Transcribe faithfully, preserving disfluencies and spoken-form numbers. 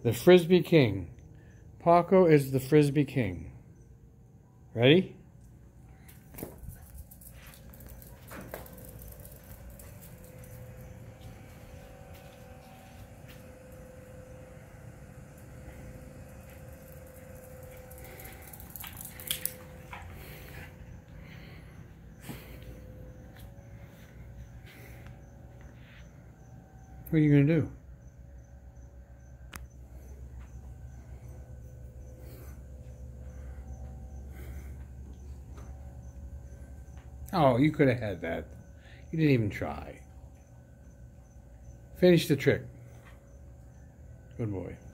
The Frisbee King. Paco is the Frisbee King. Ready? What are you going to do? Oh, you could have had that. You didn't even try. Finish the trick. Good boy.